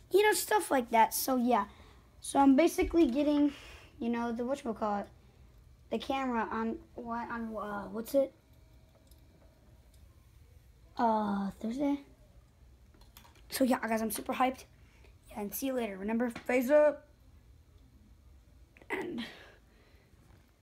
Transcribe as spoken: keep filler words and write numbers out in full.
you know, stuff like that. So yeah, so I'm basically getting, you know, the whatchamacallit, the camera on what on uh, what's it? Uh, Thursday. So yeah, guys, I'm super hyped. Yeah, and see you later. Remember, phase up and.